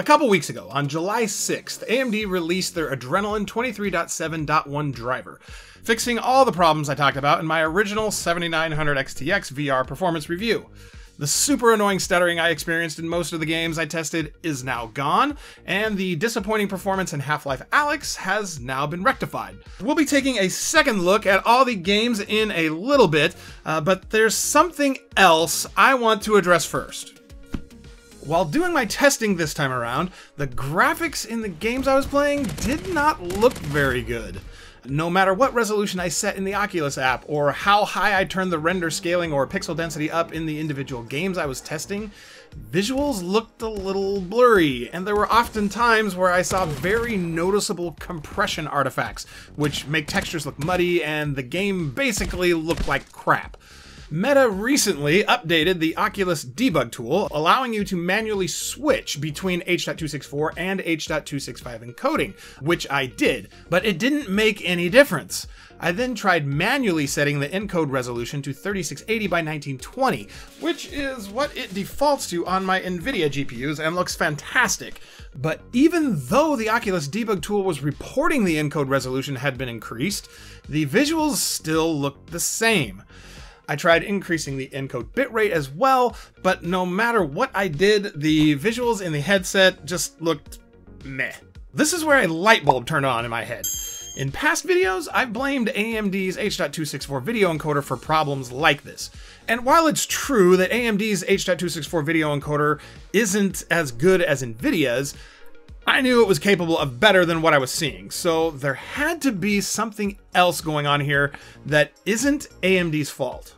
A couple weeks ago, on July 6th, AMD released their Adrenalin 23.7.1 driver, fixing all the problems I talked about in my original 7900 XTX VR performance review. The super annoying stuttering I experienced in most of the games I tested is now gone, and the disappointing performance in Half-Life Alyx has now been rectified. We'll be taking a second look at all the games in a little bit, but there's something else I want to address first. While doing my testing this time around, the graphics in the games I was playing did not look very good. No matter what resolution I set in the Oculus app, or how high I turned the render scaling or pixel density up in the individual games I was testing, visuals looked a little blurry, and there were often times where I saw very noticeable compression artifacts, which make textures look muddy and the game basically looked like crap. Meta recently updated the Oculus Debug Tool, allowing you to manually switch between H.264 and H.265 encoding, which I did, but it didn't make any difference. I then tried manually setting the encode resolution to 3680 by 1920, which is what it defaults to on my Nvidia GPUs and looks fantastic. But even though the Oculus Debug Tool was reporting the encode resolution had been increased, the visuals still looked the same. I tried increasing the encode bitrate as well, but no matter what I did, the visuals in the headset just looked meh. This is where a light bulb turned on in my head. In past videos, I've blamed AMD's H.264 video encoder for problems like this. And while it's true that AMD's H.264 video encoder isn't as good as Nvidia's, I knew it was capable of better than what I was seeing, so there had to be something else going on here that isn't AMD's fault.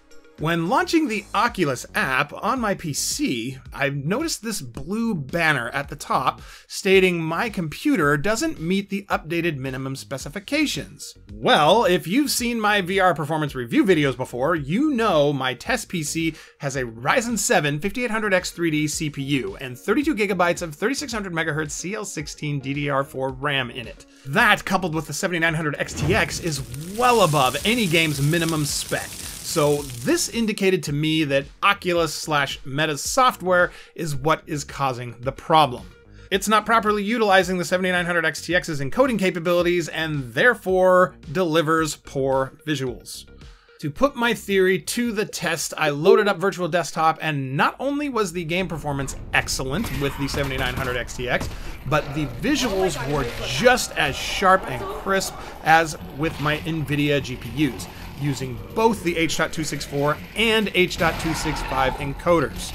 When launching the Oculus app on my PC, I noticed this blue banner at the top stating my computer doesn't meet the updated minimum specifications. Well, if you've seen my VR performance review videos before, you know my test PC has a Ryzen 7 5800X 3D CPU and 32 gigabytes of 3600 MHz CL16 DDR4 RAM in it. That, coupled with the 7900 XTX, is well above any game's minimum spec. So this indicated to me that Oculus/Meta's software is what is causing the problem. It's not properly utilizing the 7900 XTX's encoding capabilities and therefore delivers poor visuals. To put my theory to the test, I loaded up Virtual Desktop, and not only was the game performance excellent with the 7900 XTX, but the visuals were just as sharp and crisp as with my Nvidia GPUs, using both the H.264 and H.265 encoders.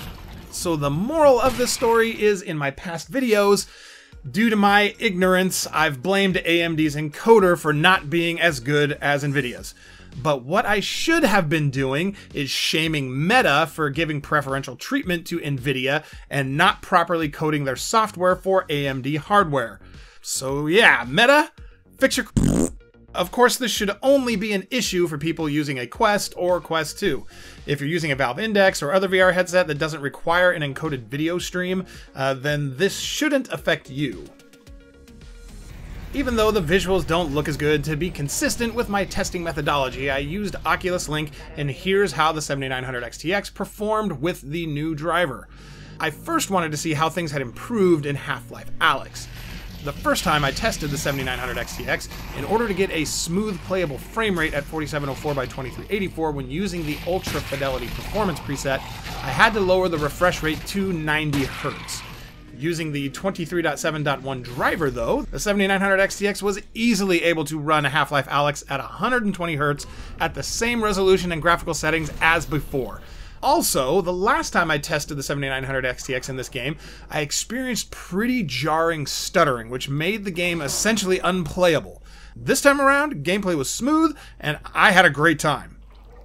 So the moral of this story is, in my past videos, due to my ignorance, I've blamed AMD's encoder for not being as good as Nvidia's. But what I should have been doing is shaming Meta for giving preferential treatment to Nvidia and not properly coding their software for AMD hardware. So yeah, Meta, fix your... Of course, this should only be an issue for people using a Quest or Quest 2. If you're using a Valve Index or other VR headset that doesn't require an encoded video stream, then this shouldn't affect you. Even though the visuals don't look as good, to be consistent with my testing methodology, I used Oculus Link, and here's how the 7900 XTX performed with the new driver. I first wanted to see how things had improved in Half-Life Alyx. The first time I tested the 7900 XTX, in order to get a smooth playable frame rate at 4704 by 2384 when using the Ultra Fidelity Performance preset, I had to lower the refresh rate to 90 Hz. Using the 23.7.1 driver though, the 7900 XTX was easily able to run Half-Life Alyx at 120 Hz at the same resolution and graphical settings as before. Also, the last time I tested the 7900 XTX in this game, I experienced pretty jarring stuttering, which made the game essentially unplayable. This time around, gameplay was smooth, and I had a great time.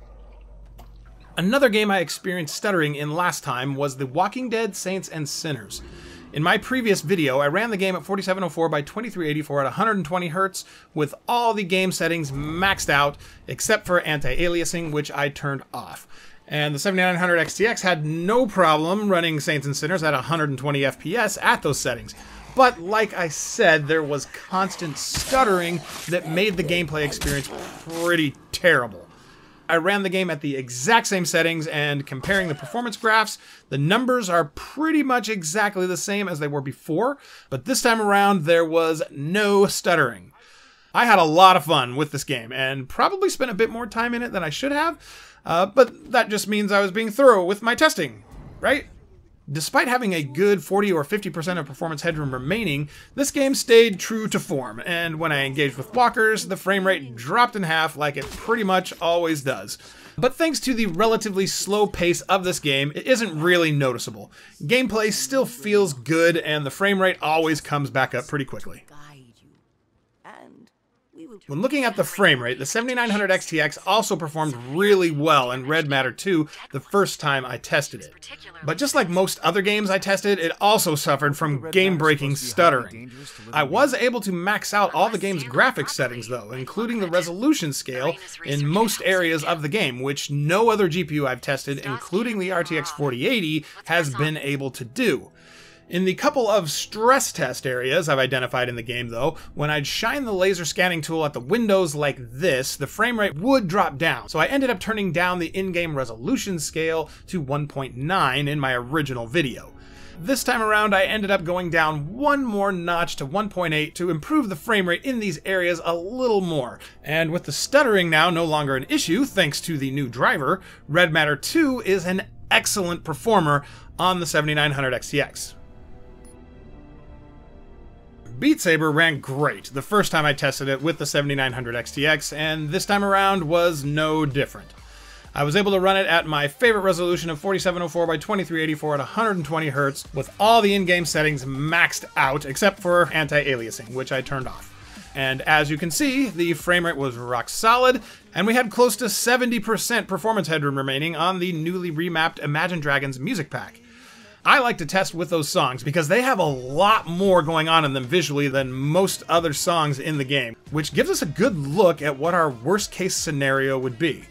Another game I experienced stuttering in last time was The Walking Dead Saints and Sinners. In my previous video, I ran the game at 4704 by 2384 at 120 Hz with all the game settings maxed out, except for anti-aliasing, which I turned off. And the 7900 XTX had no problem running Saints and Sinners at 120 FPS at those settings. But like I said, there was constant stuttering that made the gameplay experience pretty terrible. I ran the game at the exact same settings, and comparing the performance graphs, the numbers are pretty much exactly the same as they were before, but this time around there was no stuttering. I had a lot of fun with this game, and probably spent a bit more time in it than I should have, but that just means I was being thorough with my testing, right? Despite having a good 40 or 50% of performance headroom remaining, this game stayed true to form, and when I engaged with walkers, the frame rate dropped in half like it pretty much always does. But thanks to the relatively slow pace of this game, it isn't really noticeable. Gameplay still feels good, and the frame rate always comes back up pretty quickly. When looking at the frame rate, the 7900 XTX also performed really well in Red Matter 2 the first time I tested it. But just like most other games I tested, it also suffered from game-breaking stuttering. I was able to max out all the game's graphics settings though, including the resolution scale in most areas of the game, which no other GPU I've tested, including the RTX 4080, has been able to do. In the couple of stress test areas I've identified in the game though, when I'd shine the laser scanning tool at the windows like this, the frame rate would drop down. So I ended up turning down the in-game resolution scale to 1.9 in my original video. This time around I ended up going down one more notch to 1.8 to improve the frame rate in these areas a little more. And with the stuttering now no longer an issue thanks to the new driver, Red Matter 2 is an excellent performer on the 7900 XTX. Beat Saber ran great the first time I tested it with the 7900 XTX, and this time around was no different. I was able to run it at my favorite resolution of 4704 by 2384 at 120 Hz with all the in-game settings maxed out except for anti-aliasing, which I turned off. And as you can see, the frame rate was rock solid, and we had close to 70% performance headroom remaining on the newly remapped Imagine Dragons music pack. I like to test with those songs because they have a lot more going on in them visually than most other songs in the game, which gives us a good look at what our worst case scenario would be.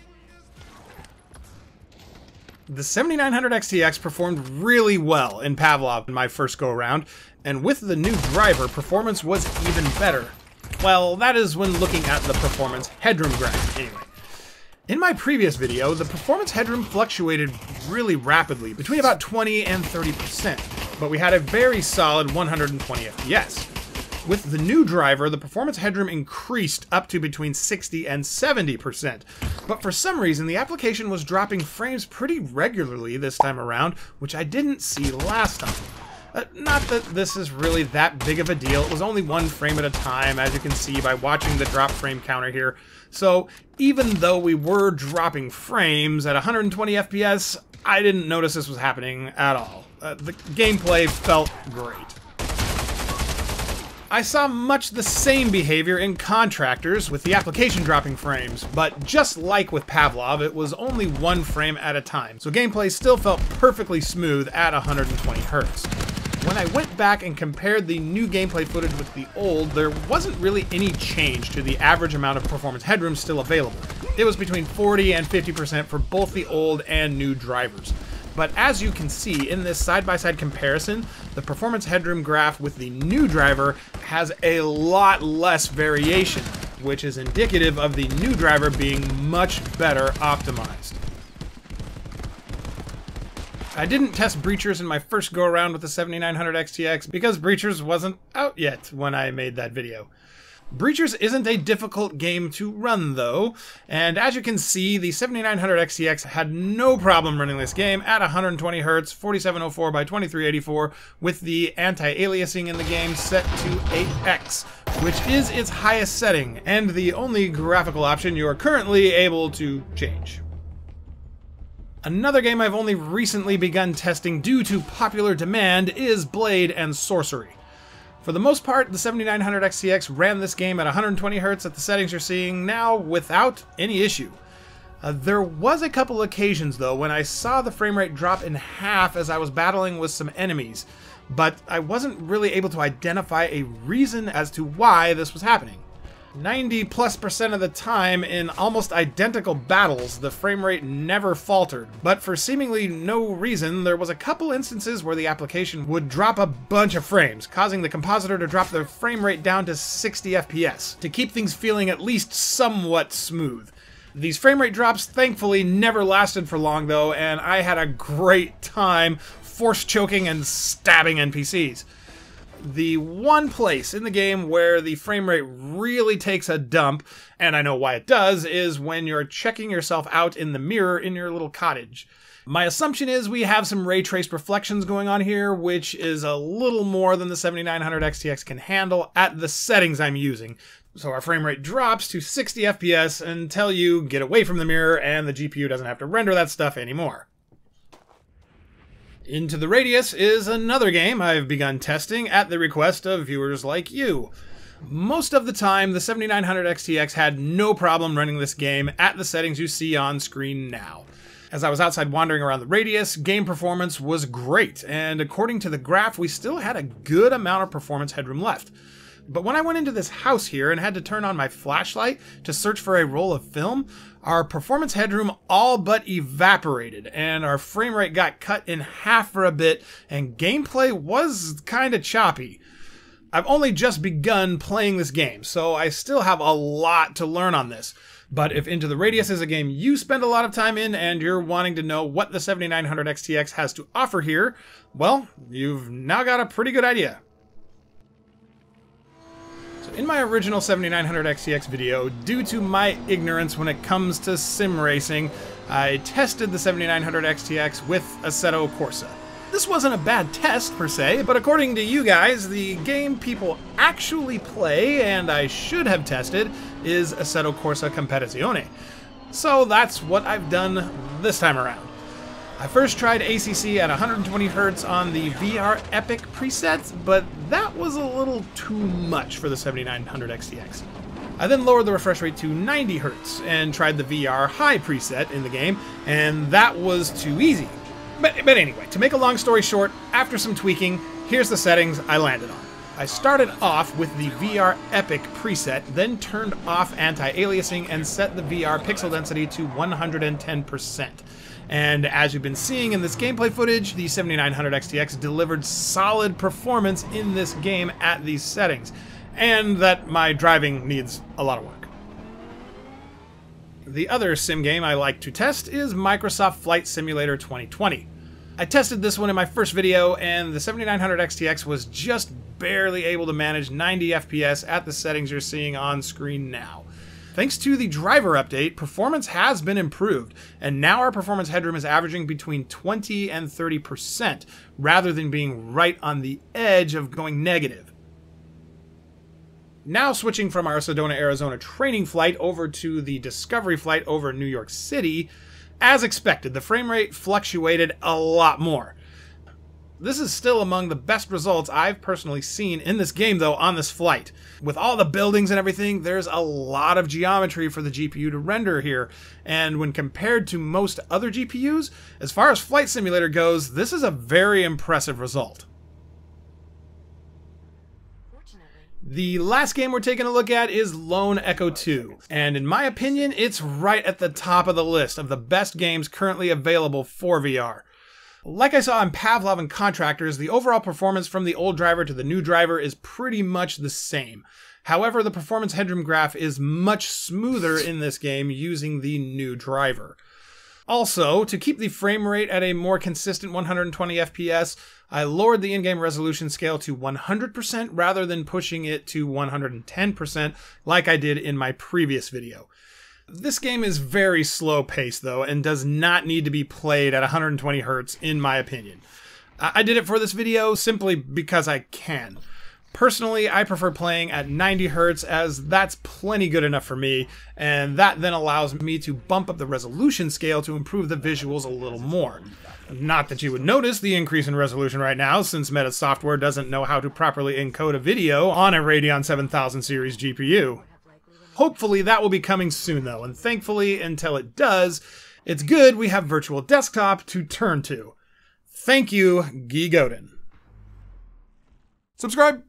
The 7900 XTX performed really well in Pavlov in my first go around, and with the new driver, performance was even better. Well, that is when looking at the performance headroom graph, anyway. In my previous video, the performance headroom fluctuated really rapidly, between about 20 and 30%, but we had a very solid 120 FPS. With the new driver, the performance headroom increased up to between 60 and 70%, but for some reason the application was dropping frames pretty regularly this time around, which I didn't see last time. Not that this is really that big of a deal, it was only one frame at a time, as you can see by watching the drop frame counter here. So even though we were dropping frames at 120 FPS, I didn't notice this was happening at all. The gameplay felt great. I saw much the same behavior in Contractors with the application dropping frames, but just like with Pavlov, it was only one frame at a time, so gameplay still felt perfectly smooth at 120 Hz. When I went back and compared the new gameplay footage with the old, there wasn't really any change to the average amount of performance headroom still available. It was between 40 and 50% for both the old and new drivers. But as you can see in this side-by-side comparison, the performance headroom graph with the new driver has a lot less variation, which is indicative of the new driver being much better optimized. I didn't test Breachers in my first go-around with the 7900 XTX because Breachers wasn't out yet when I made that video. Breachers isn't a difficult game to run though, and as you can see, the 7900 XTX had no problem running this game at 120 Hz, 4704 by 2384, with the anti-aliasing in the game set to 8x, which is its highest setting, and the only graphical option you are currently able to change. Another game I've only recently begun testing due to popular demand is Blade and Sorcery. For the most part, the 7900 XTX ran this game at 120 Hz at the settings you're seeing now without any issue. There was a couple occasions though when I saw the frame rate drop in half as I was battling with some enemies, but I wasn't really able to identify a reason as to why this was happening. 90+% of the time in almost identical battles, the frame rate never faltered, but for seemingly no reason, there was a couple instances where the application would drop a bunch of frames, causing the compositor to drop the frame rate down to 60 FPS, to keep things feeling at least somewhat smooth. These frame rate drops thankfully never lasted for long though, and I had a great time force choking and stabbing NPCs. The one place in the game where the frame rate really takes a dump, and I know why it does, is when you're checking yourself out in the mirror in your little cottage. My assumption is we have some ray traced reflections going on here, which is a little more than the 7900 XTX can handle at the settings I'm using. So our frame rate drops to 60 FPS until you get away from the mirror and the GPU doesn't have to render that stuff anymore. Into the Radius is another game I've begun testing at the request of viewers like you. Most of the time, the 7900 XTX had no problem running this game at the settings you see on screen now. As I was outside wandering around the Radius, game performance was great, and according to the graph, we still had a good amount of performance headroom left. But when I went into this house here and had to turn on my flashlight to search for a roll of film, our performance headroom all but evaporated, and our frame rate got cut in half for a bit, and gameplay was kinda choppy. I've only just begun playing this game, so I still have a lot to learn on this. But if Into the Radius is a game you spend a lot of time in and you're wanting to know what the 7900 XTX has to offer here, well, you've now got a pretty good idea. In my original 7900 XTX video, due to my ignorance when it comes to sim racing, I tested the 7900 XTX with Assetto Corsa. This wasn't a bad test per se, but according to you guys, the game people actually play, and I should have tested, is Assetto Corsa Competizione. So that's what I've done this time around. I first tried ACC at 120 Hz on the VR Epic presets, but that was a little too much for the 7900 XTX. I then lowered the refresh rate to 90 Hz and tried the VR High preset in the game, and that was too easy. But anyway, to make a long story short, after some tweaking, here's the settings I landed on. I started off with the VR Epic preset, then turned off anti-aliasing and set the VR pixel density to 110%. And as you've been seeing in this gameplay footage, the 7900 XTX delivered solid performance in this game at these settings, and that my driving needs a lot of work. The other sim game I like to test is Microsoft Flight Simulator 2020. I tested this one in my first video, and the 7900 XTX was just barely able to manage 90 FPS at the settings you're seeing on screen now. Thanks to the driver update, performance has been improved, and now our performance headroom is averaging between 20 and 30%, rather than being right on the edge of going negative. Now switching from our Sedona, Arizona training flight over to the Discovery flight over New York City, as expected, the frame rate fluctuated a lot more. This is still among the best results I've personally seen in this game, though, on this flight. With all the buildings and everything, there's a lot of geometry for the GPU to render here, and when compared to most other GPUs, as far as Flight Simulator goes, this is a very impressive result. The last game we're taking a look at is Lone Echo 2, and in my opinion, it's right at the top of the list of the best games currently available for VR. Like I saw in Pavlov and Contractors, the overall performance from the old driver to the new driver is pretty much the same. However, the performance headroom graph is much smoother in this game using the new driver. Also, to keep the frame rate at a more consistent 120 FPS, I lowered the in-game resolution scale to 100% rather than pushing it to 110% like I did in my previous video. This game is very slow paced though, and does not need to be played at 120 Hz in my opinion. I did it for this video simply because I can. Personally, I prefer playing at 90 Hz as that's plenty good enough for me, and that then allows me to bump up the resolution scale to improve the visuals a little more. Not that you would notice the increase in resolution right now, since Meta software doesn't know how to properly encode a video on a Radeon 7000 series GPU. Hopefully that will be coming soon though, and thankfully, until it does, it's good we have Virtual Desktop to turn to. Thank you, Guy Godin. Subscribe!